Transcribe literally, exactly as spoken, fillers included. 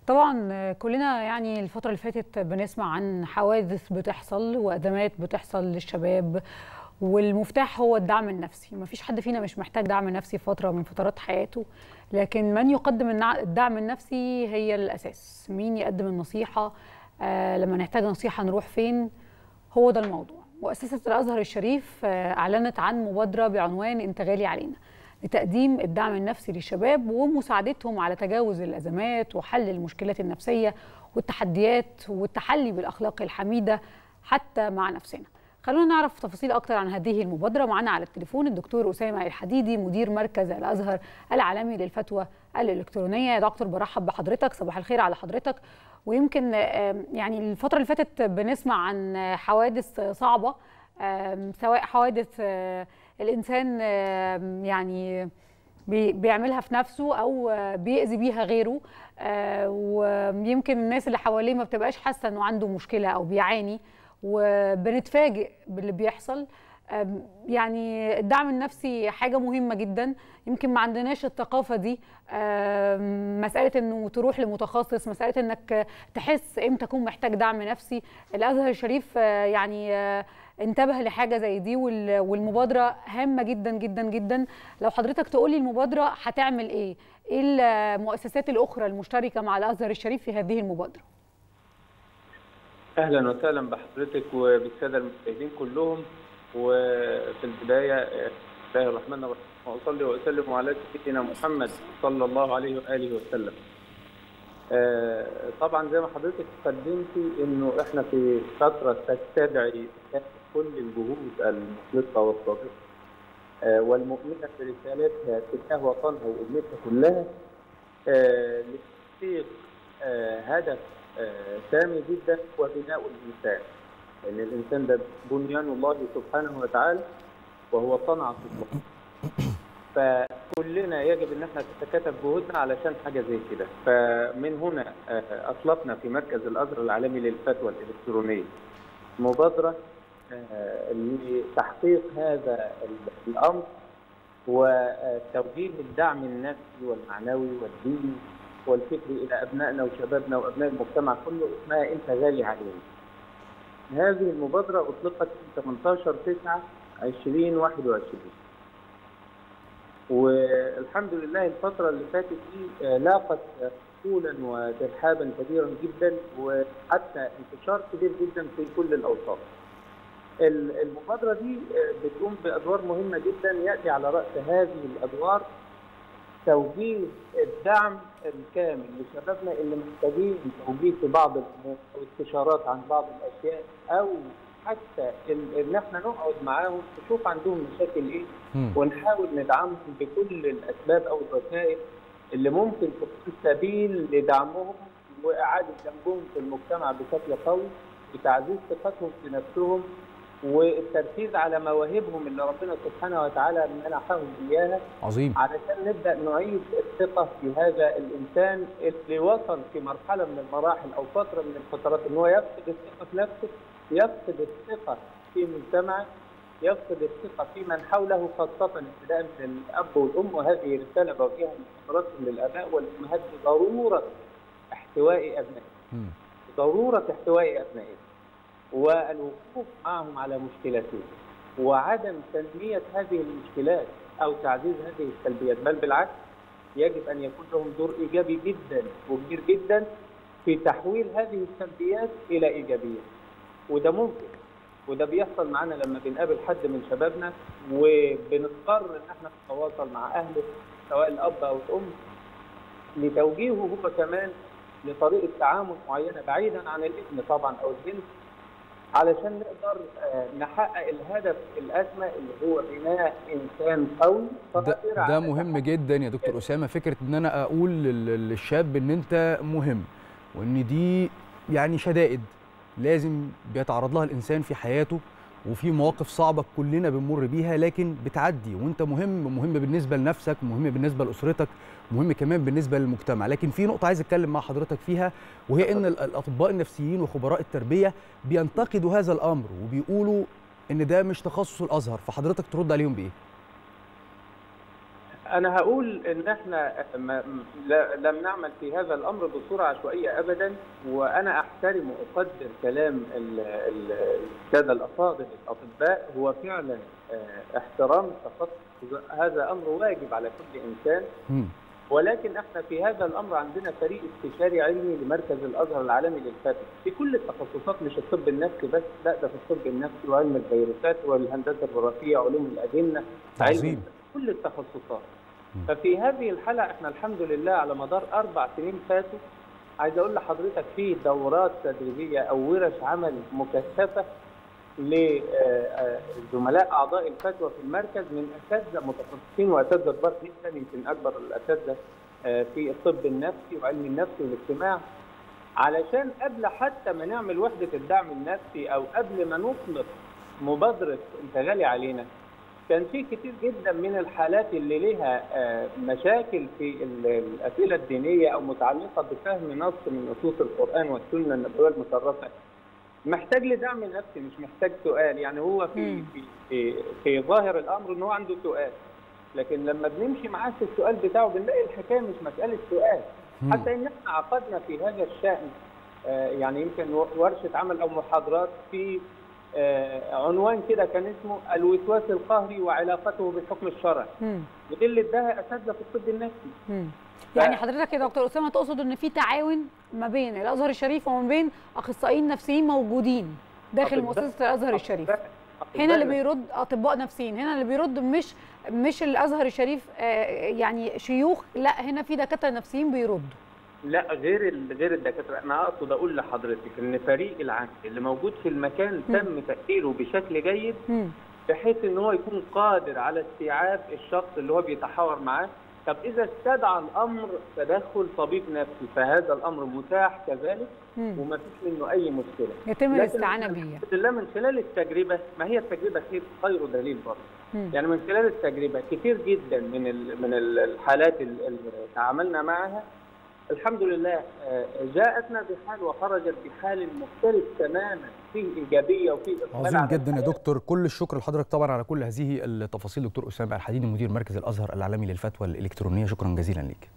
طبعا كلنا يعني الفترة اللي فاتت بنسمع عن حوادث بتحصل وأزمات بتحصل للشباب، والمفتاح هو الدعم النفسي. مفيش حد فينا مش محتاج دعم نفسي فترة من فترات حياته، لكن من يقدم الدعم النفسي هي الأساس. مين يقدم النصيحة؟ آه لما نحتاج نصيحة نروح فين؟ هو ده الموضوع. مؤسسة الأزهر الشريف آه أعلنت عن مبادرة بعنوان أنت غالي علينا، لتقديم الدعم النفسي للشباب ومساعدتهم على تجاوز الأزمات وحل المشكلات النفسية والتحديات والتحلي بالأخلاق الحميدة حتى مع نفسنا. خلونا نعرف تفاصيل أكتر عن هذه المبادرة. معنا على التليفون الدكتور أسامة الحديدي، مدير مركز الأزهر العالمي للفتوى الإلكترونية. يا دكتور برحب بحضرتك، صباح الخير على حضرتك. ويمكن يعني الفترة اللي فاتت بنسمع عن حوادث صعبة، سواء حوادث الإنسان يعني بيعملها في نفسه أو بيأذي بيها غيره، ويمكن الناس اللي حواليه ما بتبقاش حاسة أنه عنده مشكلة أو بيعاني، وبنتفاجئ باللي بيحصل. يعني الدعم النفسي حاجة مهمة جدا، يمكن ما عندناش الثقافة دي. مسألة انه تروح لمتخصص، مسألة انك تحس امتى تكون محتاج دعم نفسي. الازهر الشريف يعني انتبه لحاجة زي دي، والمبادرة هامة جدا جدا جدا. لو حضرتك تقولي المبادرة هتعمل ايه؟ ايه المؤسسات الاخرى المشتركة مع الازهر الشريف في هذه المبادرة؟ اهلا وسهلا بحضرتك وبالساده المشاهدين كلهم. وفي البدايه بسم الله الرحمن الرحيم، واصلي واسلم على سيدنا محمد صلى الله عليه واله وسلم. طبعا زي ما حضرتك قدمتي انه احنا في فتره تستدعي كل الجهود المخلصه والصادقه والمؤمنه برسالتها تجاه وطنها وامتها كلها لتحقيق هدف سامي جدا وبناء الانسان. لان يعني الانسان ده بنيان الله سبحانه وتعالى وهو صنعه الله. فكلنا يجب ان احنا نتكاتف جهودنا علشان حاجه زي كده. فمن هنا اطلقنا في مركز الازهر العالمي للفتوى الالكترونيه مبادره لتحقيق هذا الامر وتوجيه الدعم النفسي والمعنوي والديني والفكري الى ابنائنا وشبابنا وابناء المجتمع كله، اسمها انت غالي علينا. هذه المبادره اطلقت في ثمانية عشر تسعة ألفين وواحد وعشرين، والحمد لله الفتره اللي فاتت دي لاقت قبولا وترحابا كبيرا جدا وحتى انتشار كبير جدا في كل الاوساط. المبادره دي بتقوم بادوار مهمه جدا، ياتي على راس هذه الادوار توجيه الدعم الكامل لشبابنا اللي محتاجين توجيه في بعض الامور او استشارات عن بعض الاشياء، او حتى ان احنا نقعد معاهم نشوف عندهم مشاكل ايه ونحاول ندعمهم بكل الاسباب او الوسائل اللي ممكن تكون سبيل لدعمهم واعاده دمجهم في المجتمع بشكل قوي، وتعزيز ثقتهم في نفسهم والتركيز على مواهبهم اللي ربنا سبحانه وتعالى منحهم اياها. عظيم. علشان نبدا نعيد الثقه في هذا الانسان اللي وصل في مرحله من المراحل او فتره من الفترات ان هو يفقد الثقه في نفسه، يفقد الثقه في مجتمعه، يفقد الثقه في من حوله، خاصه ابتداء من الاب والام. وهذه رساله بوجهها من حضراتكم للاباء والامهات بضروره احتواء ابنائهم. ضروره احتواء ابنائهم والوقوف معهم على مشكلاتهم وعدم تنمية هذه المشكلات أو تعزيز هذه السلبيات، بل بالعكس يجب أن يكون لهم دور إيجابي جدا وكبير جدا في تحويل هذه السلبيات إلى إيجابية. وده ممكن، وده بيحصل معنا لما بنقابل حد من شبابنا وبنضطر إن احنا نتواصل مع أهله سواء الأب أو الأم لتوجيهه هو كمان لطريقة تعامل معينة بعيدا عن الابن طبعا أو البنت، علشان نقدر نحقق الهدف الاسمى اللي هو بناء انسان قوي. ده, ده مهم جدا يا دكتور اسامه، فكره ان انا اقول للشاب ان انت مهم، وان دي يعني شدائد لازم بيتعرض لها الانسان في حياته، وفي مواقف صعبه كلنا بنمر بيها لكن بتعدي، وانت مهم، مهم بالنسبه لنفسك، مهم بالنسبه لاسرتك، مهم كمان بالنسبه للمجتمع. لكن في نقطه عايز اتكلم مع حضرتك فيها، وهي ان الاطباء النفسيين وخبراء التربيه بينتقدوا هذا الامر وبيقولوا ان ده مش تخصص الازهر، فحضرتك ترد عليهم بايه؟ أنا هقول إن إحنا ما لم نعمل في هذا الأمر بصورة عشوائية أبداً، وأنا أحترم وأقدر كلام السادة الأفاضل الأطباء. هو فعلاً احترام التخصص هذا أمر واجب على كل إنسان، ولكن إحنا في هذا الأمر عندنا فريق استشاري علمي لمركز الأزهر العالمي للفتوى في كل التخصصات، مش الطب النفسي بس، لا ده في الطب النفسي وعلم الفيروسات والهندسة الوراثية وعلوم الأجنة، علم كل التخصصات. ففي هذه الحالة احنا الحمد لله على مدار أربع سنين فاتوا، عايز أقول لحضرتك في دورات تدريبية أو ورش عمل مكثفة لزملاء أعضاء الفتوى في المركز من أساتذة متخصصين وأساتذة كبار جدا، يمكن أكبر الأساتذة في الطب النفسي وعلم النفس والاجتماع، علشان قبل حتى ما نعمل وحدة الدعم النفسي أو قبل ما نطلق مبادرة أنت غالي علينا، كان في كتير جدا من الحالات اللي لها مشاكل في الأسئلة الدينية أو متعلقة بفهم نص من نصوص القرآن والسنة النبوية المشرفة، محتاج لدعم نفسي مش محتاج سؤال. يعني هو في في في, في ظاهر الأمر إن هو عنده سؤال، لكن لما بنمشي معاه في السؤال بتاعه بنلاقي الحكاية مش مسألة سؤال. حتى إن احنا عقدنا في هذا الشأن يعني يمكن ورشة عمل أو محاضرات في عنوان كده كان اسمه الوسواس القهري وعلاقته بالحكم الشرعي، ودي اللي اداها اساتذه في الطب النفسي. مم. يعني حضرتك يا دكتور اسامه تقصد ان في تعاون ما بين الازهر الشريف وما بين اخصائيين نفسيين موجودين داخل مؤسسه الازهر الشريف. هنا اللي بيرد اطباء نفسيين، هنا اللي بيرد مش مش الازهر الشريف يعني شيوخ، لا هنا في دكاتره نفسيين بيردوا. لا غير غير الدكاتره، انا اقصد اقول لحضرتك ان فريق العمل اللي موجود في المكان تم تأهيله بشكل جيد بحيث ان هو يكون قادر على استيعاب الشخص اللي هو بيتحاور معاه. طب اذا استدعى الامر تدخل طبيب نفسي فهذا الامر متاح كذلك وما فيش منه اي مشكله، يتم الاستعانه بيه. الحمد لله من خلال التجربه، ما هي التجربه خير دليل برضه، يعني من خلال التجربه كتير جدا من من الحالات اللي تعاملنا معها الحمد لله جاءتنا بحال وخرجت بحال مختلف تماما، فيه ايجابيه وفيه اقبال. عظيم جدا يا دكتور، كل الشكر لحضرتك طبعا على كل هذه التفاصيل. دكتور اسامه الحديدي مدير مركز الازهر العالمي للفتوى الالكترونيه، شكرا جزيلا ليك.